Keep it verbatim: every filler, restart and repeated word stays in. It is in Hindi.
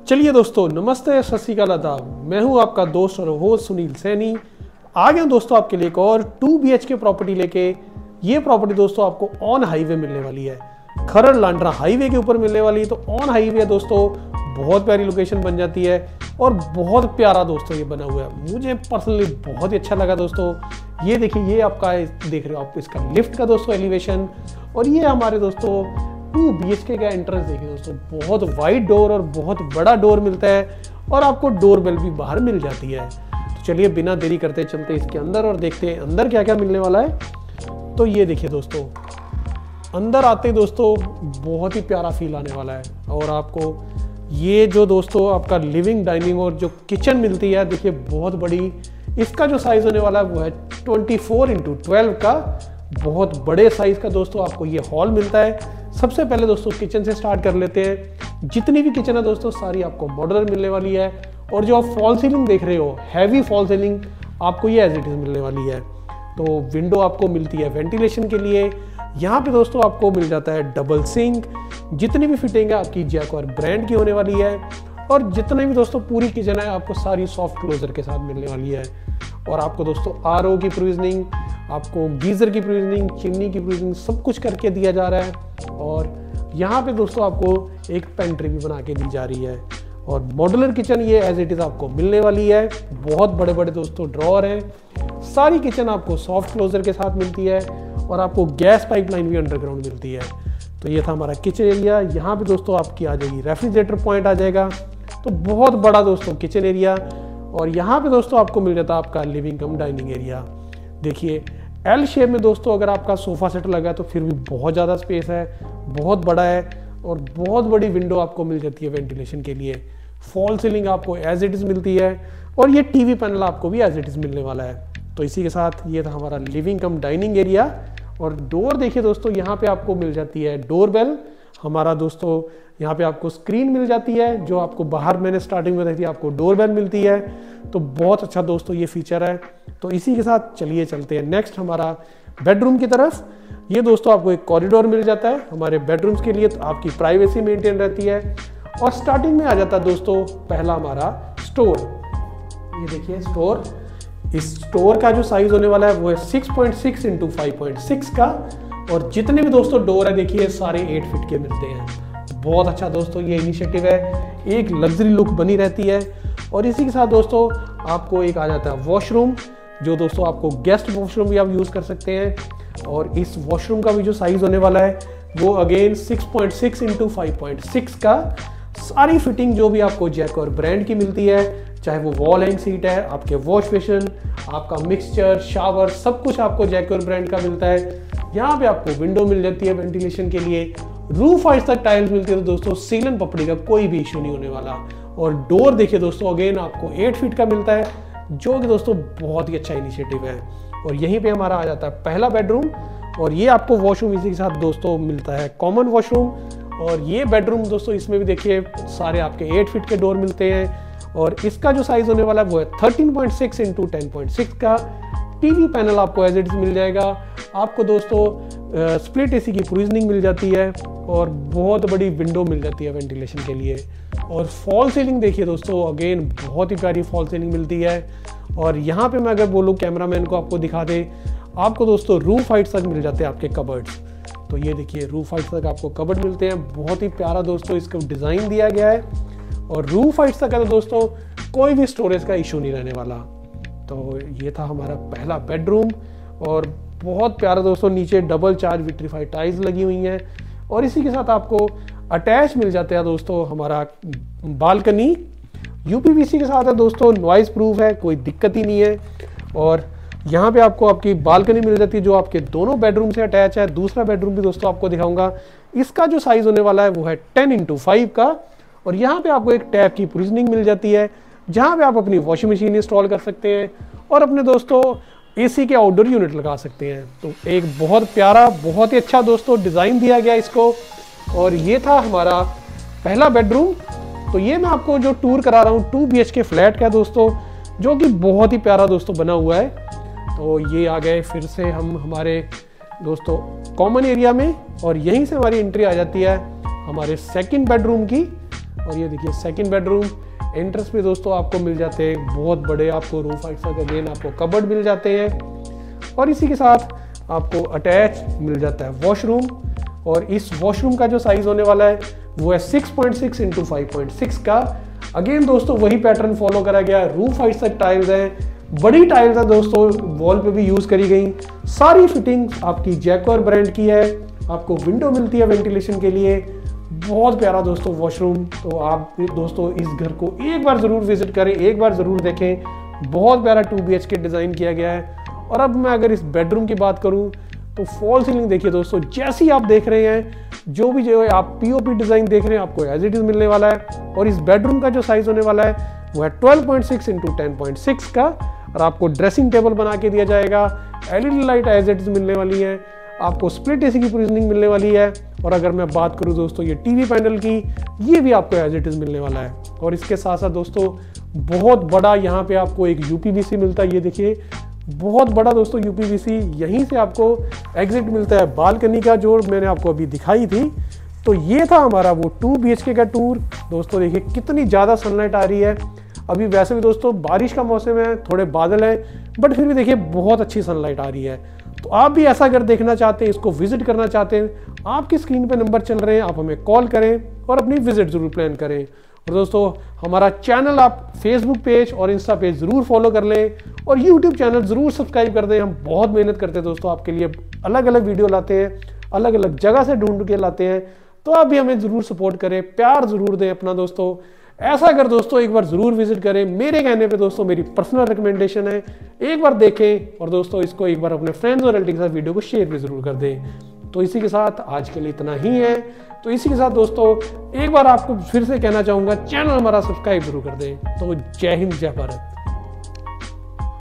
चलिए दोस्तों, नमस्ते, सत श्री अकाल, आदाब। मैं हूं आपका दोस्त और होस्ट सुनील सैनी। आ गया दोस्तों आपके लिए एक और two B H K property लेके। ये प्रॉपर्टी दोस्तों आपको ऑन हाईवे मिलने वाली है, खरड़ लांडरा हाईवे के ऊपर मिलने वाली है। तो ऑन हाईवे है दोस्तों, बहुत प्यारी लोकेशन बन जाती है और बहुत प्यारा दोस्तों ये बना हुआ है। मुझे पर्सनली बहुत ही अच्छा लगा दोस्तों। ये देखिए, ये आपका देख रहे हो आप इसका लिफ्ट का दोस्तों एलिवेशन, और ये हमारे दोस्तों टू बी एच के का एंट्रेंस देखिए दोस्तों। बहुत वाइड डोर और बहुत बड़ा डोर मिलता है और आपको डोर बेल भी बाहर मिल जाती है। तो चलिए बिना देरी करते चलते इसके अंदर और देखते हैं अंदर क्या क्या मिलने वाला है। तो ये देखिए दोस्तों, अंदर आते ही दोस्तों बहुत ही प्यारा फील आने वाला है। और आपको ये जो दोस्तों आपका लिविंग डाइनिंग और जो किचन मिलती है, देखिए बहुत बड़ी। इसका जो साइज होने वाला है वो है ट्वेंटी फोर इंटू ट्वेल्व का, बहुत बड़े साइज का दोस्तों आपको ये हॉल मिलता है। सबसे पहले दोस्तों किचन से स्टार्ट कर लेते हैं। जितनी भी किचन है दोस्तों सारी आपको मॉड्यूलर मिलने वाली है। और जो आप फॉल सीलिंग देख रहे हो, हैवी फॉल सीलिंग आपको ये एज इट इज मिलने वाली है। तो विंडो आपको मिलती है वेंटिलेशन के लिए। यहाँ पे दोस्तों आपको मिल जाता है डबल सिंक। जितनी भी फिटिंग है आपकी जैक्वार ब्रांड की होने वाली है। और जितने भी दोस्तों पूरी किचन है आपको सारी सॉफ्ट क्लोजर के साथ मिलने वाली है। और आपको दोस्तों आर ओ की प्रोविजनिंग, आपको गीजर की प्रोविजनिंग, चिमनी की प्रोविजनिंग सब कुछ करके दिया जा रहा है। और यहाँ पे दोस्तों आपको एक पेंट्री भी बना के दी जा रही है। और मॉड्यूलर किचन ये एज इट इज आपको मिलने वाली है। बहुत बड़े बड़े दोस्तों ड्रॉअर हैं। सारी किचन आपको सॉफ्ट क्लोजर के साथ मिलती है और आपको गैस पाइपलाइन भी अंडरग्राउंड मिलती है। तो ये था हमारा किचन एरिया। यहाँ पे दोस्तों आपकी आ जाएगी रेफ्रिजरेटर पॉइंट आ जाएगा। तो बहुत बड़ा दोस्तों किचन एरिया। और यहाँ पे दोस्तों आपको मिल जाता है आपका लिविंग कम डाइनिंग एरिया। देखिए एल शेप में दोस्तों अगर आपका सोफा सेट लगा है तो फिर भी बहुत ज़्यादा स्पेस है, बहुत बड़ा है। और बहुत बड़ी विंडो आपको मिल जाती है वेंटिलेशन के लिए। फॉल सीलिंग आपको एज इट इज़ मिलती है। और ये टीवी पैनल आपको भी एज इट इज़ मिलने वाला है। तो इसी के साथ ये था हमारा लिविंग कम डाइनिंग एरिया। और डोर देखिए दोस्तों, यहाँ पे आपको मिल जाती है डोर बेल। हमारा दोस्तों यहाँ पे आपको स्क्रीन मिल जाती है, जो आपको बाहर मैंने स्टार्टिंग में देखी आपको डोर बेल मिलती है। तो बहुत अच्छा दोस्तों ये फीचर है। तो इसी के साथ चलिए चलते हैं नेक्स्ट हमारा बेडरूम की तरफ। ये दोस्तों आपको एक कॉरिडोर मिल जाता है हमारे बेडरूम्स के लिए। तो आपकी प्राइवेसी मेंटेन रहती है। और स्टार्टिंग में आ जाता है दोस्तों पहला हमारा स्टोर। ये देखिए स्टोर। इस स्टोर का जो साइज होने वाला है वो है six point six into five point six का। और जितने भी दोस्तों डोर है देखिए सारे एट फीट के मिलते हैं। बहुत अच्छा दोस्तों ये इनिशिएटिव है, एक लग्जरी लुक बनी रहती है। और इसी के साथ दोस्तों आपको एक आ जाता है वॉशरूम, जो दोस्तों आपको गेस्ट वॉशरूम भी आप यूज़ कर सकते हैं। और इस वॉशरूम का भी जो साइज होने वाला है वो again six point six into five point six का। सारी फिटिंग जो भी आपको जैक्वार ब्रांड की मिलती है, चाहे वो वॉल हैंग सीट है, आपके वॉश बेसिन, आपका मिक्सचर, शावर, सब कुछ आपको जैक्वार ब्रांड का मिलता है। यहाँ पे आपको विंडो मिल जाती है वेंटिलेशन के लिए। रूफ हाइट तक टाइल्स मिलती है। तो दोस्तों सीलन पपड़ी का कोई भी इश्यू नहीं होने वाला। और डोर देखिए दोस्तों अगेन आपको एट फीट का मिलता है, जो कि दोस्तों बहुत ही अच्छा इनिशिएटिव है। और यहीं पे हमारा आ जाता है पहला बेडरूम। और ये आपको वॉशरूम इसी के साथ दोस्तों मिलता है कॉमन वॉशरूम। और ये बेडरूम दोस्तों इसमें भी देखिए सारे आपके एट फीट के डोर मिलते हैं। और इसका जो साइज होने वाला है वो है thirteen point six into ten point six का। टीवी पैनल आपको एज इट इज मिल जाएगा। आपको दोस्तों स्प्लिट एसी की प्रोविजनिंग मिल जाती है। और बहुत बड़ी विंडो मिल जाती है वेंटिलेशन के लिए। और फॉल सीलिंग देखिए दोस्तों अगेन बहुत ही प्यारी फॉल सीलिंग मिलती है। और यहाँ पे मैं अगर बोलूँ कैमरामैन को आपको दिखा दे, आपको दोस्तों रूफ हाइट तक मिल जाते हैं आपके कबर्ड्स। तो ये देखिए रूफ हाइट तक आपको कबर्ड मिलते हैं। बहुत ही प्यारा दोस्तों इसको डिज़ाइन दिया गया है। और रूफ हाइट तक है तो दोस्तों कोई भी स्टोरेज का इशू नहीं रहने वाला। तो ये था हमारा पहला बेडरूम। और बहुत प्यारा दोस्तों नीचे डबल चार्ज विट्रीफाइड टाइल्स लगी हुई हैं। और इसी के साथ आपको अटैच मिल जाता है दोस्तों हमारा बालकनी। यूपीवीसी के साथ है दोस्तों, नॉइज प्रूफ है, कोई दिक्कत ही नहीं है। और यहाँ पे आपको आपकी बालकनी मिल जाती है जो आपके दोनों बेडरूम से अटैच है। दूसरा बेडरूम भी दोस्तों आपको दिखाऊंगा। इसका जो साइज होने वाला है वो है टेन इंटू फाइव का। और यहाँ पे आपको एक टैप की प्रोविजनिंग मिल जाती है, जहाँ पे आप अपनी वॉशिंग मशीन इंस्टॉल कर सकते हैं और अपने दोस्तों एसी के आउटडोर यूनिट लगा सकते हैं। तो एक बहुत प्यारा, बहुत ही अच्छा दोस्तों डिज़ाइन दिया गया इसको। और ये था हमारा पहला बेडरूम। तो ये मैं आपको जो टूर करा रहा हूँ two B H K flat का दोस्तों, जो कि बहुत ही प्यारा दोस्तों बना हुआ है। तो ये आ गए फिर से हम हमारे दोस्तों कॉमन एरिया में। और यहीं से हमारी एंट्री आ जाती है हमारे सेकंड बेडरूम की। और ये देखिए सेकंड बेडरूम। एंट्रेंस पे दोस्तों आपको मिल जाते हैं बहुत बड़े आपको रूफ हाइट तक अगेन आपको कबर्ड मिल जाते हैं और इसी के साथ आपको अटैच मिल जाता है वॉशरूम। और इस वॉशरूम का जो साइज होने वाला है वो है six point six into five point six का। अगेन दोस्तों वही पैटर्न फॉलो करा गया है, रूफ हाइट तक टाइल्स हैं, बड़ी टाइल्स है दोस्तों, वॉल पे भी यूज करी गई। सारी फिटिंग आपकी जैक्वार ब्रांड की है। आपको विंडो मिलती है वेंटिलेशन के लिए। बहुत प्यारा दोस्तों वॉशरूम। तो आप दोस्तों इस घर को एक बार जरूर विजिट करें, एक बार जरूर देखें। बहुत प्यारा two B H K design किया गया है। और अब मैं अगर इस बेडरूम की बात करूं तो फॉल सीलिंग देखिए दोस्तों, जैसी आप देख रहे हैं, जो भी जो है आप पीओपी डिजाइन देख रहे हैं आपको एज इट इज मिलने वाला है। और इस बेडरूम का जो साइज होने वाला है वो है twelve point six into ten point six का। और आपको ड्रेसिंग टेबल बना के दिया जाएगा। LED light as it is मिलने वाली है। आपको स्प्लिट एसी की पोजीशनिंग मिलने वाली है। और अगर मैं बात करूं दोस्तों ये टीवी पैनल की, ये भी आपको एज इट इज मिलने वाला है। और इसके साथ साथ दोस्तों बहुत बड़ा यहाँ पे आपको एक यूपीवीसी मिलता है। ये देखिए बहुत बड़ा दोस्तों यूपीवीसी, यहीं से आपको एग्जिट मिलता है बालकनी का, जो मैंने आपको अभी दिखाई थी। तो ये था हमारा वो टू बी एच के का टूर। दोस्तों देखिए कितनी ज़्यादा सनलाइट आ रही है। अभी वैसे भी दोस्तों बारिश का मौसम है, थोड़े बादल हैं, बट फिर भी देखिए बहुत अच्छी सनलाइट आ रही है। तो आप भी ऐसा अगर देखना चाहते हैं, इसको विजिट करना चाहते हैं, आपकी स्क्रीन पे नंबर चल रहे हैं, आप हमें कॉल करें और अपनी विजिट जरूर प्लान करें। और दोस्तों हमारा चैनल आप फेसबुक पेज और इंस्टा पेज जरूर फॉलो कर लें और यूट्यूब चैनल जरूर सब्सक्राइब कर दें। हम बहुत मेहनत करते हैं दोस्तों, आपके लिए अलग अलग वीडियो लाते हैं, अलग अलग जगह से ढूंढ के लाते हैं। तो आप भी हमें जरूर सपोर्ट करें, प्यार जरूर दें अपना दोस्तों। ऐसा अगर दोस्तों एक बार जरूर विजिट करें, मेरे कहने पे दोस्तों मेरी पर्सनल रिकमेंडेशन है, एक बार देखें और दोस्तों इसको एक बार अपने फ्रेंड्स और रिलेटिव के साथ वीडियो को शेयर भी जरूर कर दें। तो इसी के साथ आज के लिए इतना ही है। तो इसी के साथ दोस्तों एक बार आपको फिर से कहना चाहूंगा, चैनल हमारा सब्सक्राइब जरूर कर दें। तो जय हिंद, जय भारत।